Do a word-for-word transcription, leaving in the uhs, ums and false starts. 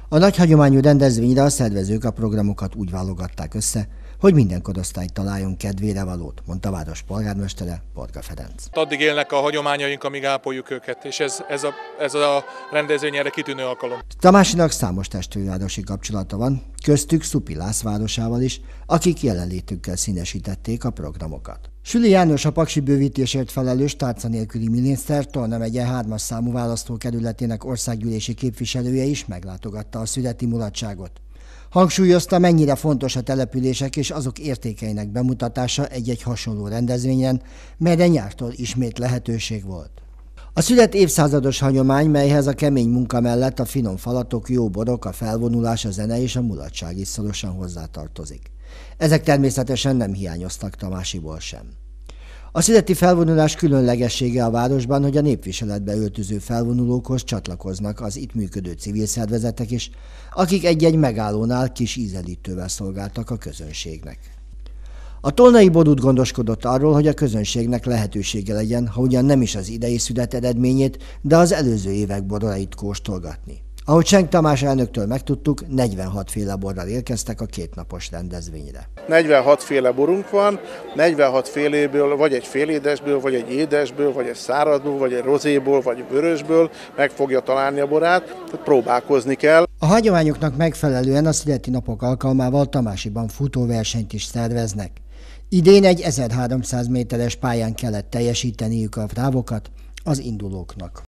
A nagy hagyományú rendezvényre a szervezők a programokat úgy válogatták össze, hogy minden korosztály találjon kedvére valót, mondta a város polgármestere, Borga Ferenc. Addig élnek a hagyományaink, amíg ápoljuk őket, és ez, ez, a, ez a rendezvény erre kitűnő alkalom. Tamásinak számos testvérvárosi kapcsolata van, köztük Szupilász városával is, akik jelenlétükkel színesítették a programokat. Süli János, a paksi bővítésért felelős tárca nélküli miniszter, Tolna megye hármas számú választókerületének országgyűlési képviselője is meglátogatta a születi mulatságot. Hangsúlyozta, mennyire fontos a települések és azok értékeinek bemutatása egy-egy hasonló rendezvényen, melyre nyártól ismét lehetőség volt. A szület évszázados hagyomány, melyhez a kemény munka mellett a finom falatok, jó borok, a felvonulás, a zene és a mulatság is szorosan hozzátartozik. Ezek természetesen nem hiányoztak Tamásiból sem. A születi felvonulás különlegessége a városban, hogy a népviseletbe öltöző felvonulókhoz csatlakoznak az itt működő civil szervezetek is, akik egy-egy megállónál kis ízelítővel szolgáltak a közönségnek. A tolnai borút gondoskodott arról, hogy a közönségnek lehetősége legyen, ha ugyan nem is az idei szület eredményét, de az előző évek borait kóstolgatni. Ahogy Senk Tamás elnöktől megtudtuk, negyvenhat féle borral érkeztek a kétnapos rendezvényre. negyvenhat féle borunk van, negyvenhat féléből, vagy egy félédesből, vagy egy édesből, vagy egy száradból, vagy egy rozéból, vagy vörösből meg fogja találni a borát, tehát próbálkozni kell. A hagyományoknak megfelelően a születi napok alkalmával Tamásiban futóversenyt is szerveznek. Idén egy ezerháromszáz méteres pályán kellett teljesíteniük a távokat az indulóknak.